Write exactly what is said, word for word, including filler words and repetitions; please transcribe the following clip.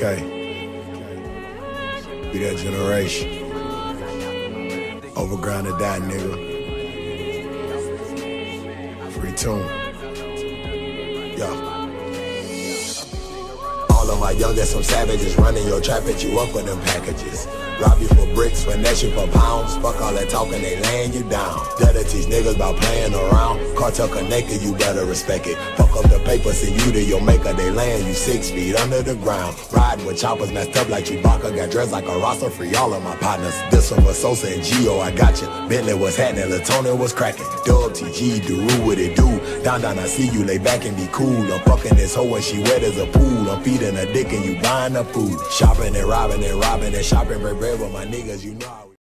K. Be that generation. Overground to die, nigga. Free tune. Yo. All of my youngest, some savages running your trap at you up with them packages. Rob you for bricks, finesse you for pounds. Fuck all that talking, they laying you down. Gotta teach niggas about playing around. Cartel connected, you better respect it. Fuck up the paper, send you to your maker. They laying you six feet under the ground. Riding with choppers messed up like Chewbacca. Got dressed like a roster, free all of my partners. This one was Sosa and Gio, I got you. Bentley was happening, Latonia was cracking. Dub, T G, Daru, what it do? Down, down, I see you, lay back and be cool. I'm fucking this hoe and she wet as a pool. I'm feeding her dick and you buying her food. Shopping and robbing and robbing and shopping, break bread with my niggas, you know how